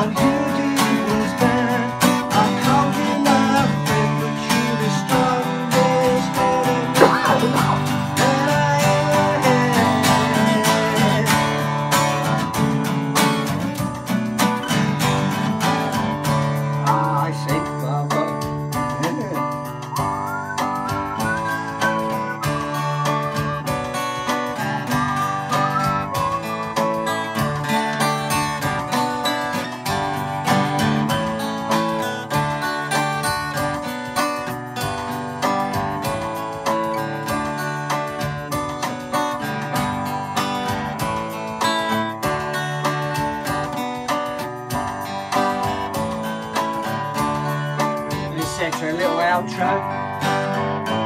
all you did was bad. I called you my friend, but you're the strongest enemy that I ever had. Ah, I see, Barbara. Etc. A little outro.